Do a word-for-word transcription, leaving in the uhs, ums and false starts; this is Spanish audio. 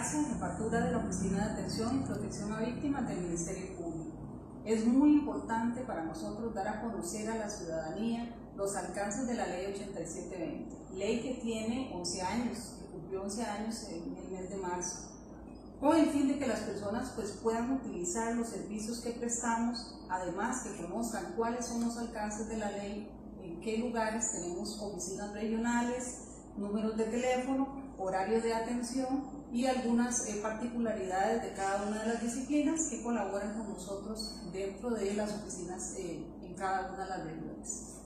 Garza, jefatura de la Oficina de Atención y Protección a Víctimas del Ministerio Público. Es muy importante para nosotros dar a conocer a la ciudadanía los alcances de la Ley ochenta y siete veinte, ley que tiene once años, que cumplió once años en el mes de marzo, con el fin de que las personas pues, puedan utilizar los servicios que prestamos, además que conozcan cuáles son los alcances de la ley, en qué lugares tenemos oficinas regionales, números de teléfono, horarios de atención y algunas eh, particularidades de cada una de las disciplinas que colaboran con nosotros dentro de las oficinas eh, en cada una de las regiones.